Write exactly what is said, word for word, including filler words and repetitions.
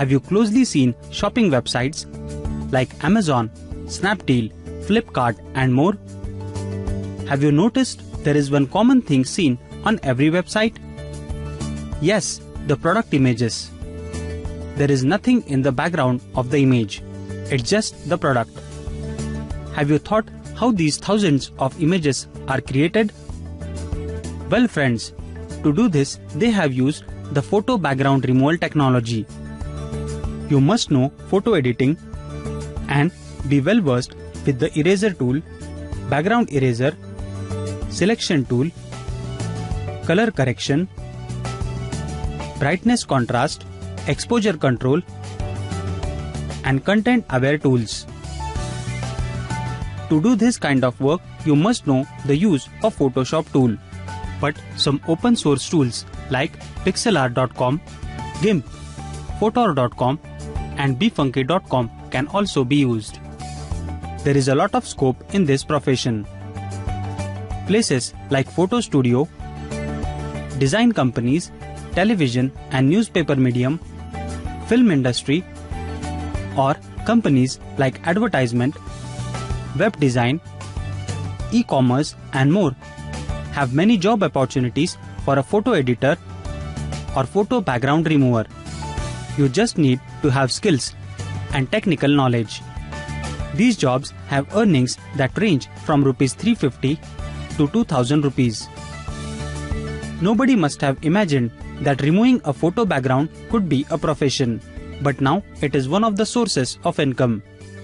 Have you closely seen shopping websites like Amazon, Snapdeal, Flipkart and more? Have you noticed there is one common thing seen on every website? Yes, the product images. There is nothing in the background of the image. It's just the product. Have you thought how these thousands of images are created? Well friends, to do this they have used the photo background removal technology. You must know photo editing and be well versed with the eraser tool, background eraser, selection tool, color correction, brightness contrast, exposure control and content aware tools. To do this kind of work, you must know the use of Photoshop tool. But some open source tools like pixelart dot com, GIMP, Photor dot com and b funky dot com can also be used. There is a lot of scope in this profession. Places like photo studio, design companies, television and newspaper medium, film industry, or companies like advertisement, web design, e-commerce and more have many job opportunities for a photo editor or photo background remover. You just need to have skills and technical knowledge. These jobs have earnings that range from rupees three hundred fifty to two thousand rupees. Nobody must have imagined that removing a photo background could be a profession, but now it is one of the sources of income.